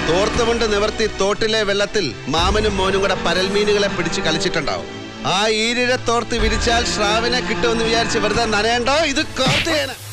തോർത്തുകൊണ്ട് നിവർത്തി തോട്ടിലെ വെള്ളത്തിൽ മാമനും മോനും കൂടെ പരൽമീനുകളെ പിടിച്ച് കളിച്ചിട്ടുണ്ടാവും. ആ ഈരിഴ തോർത്ത് വിരിച്ചാൽ ശ്രാവിനെ കിട്ടുമെന്ന് വിചാരിച്ച് വെറുതെ നനയണ്ടോ? ഇത് കോർത്ത് ചെയ്യാനാ.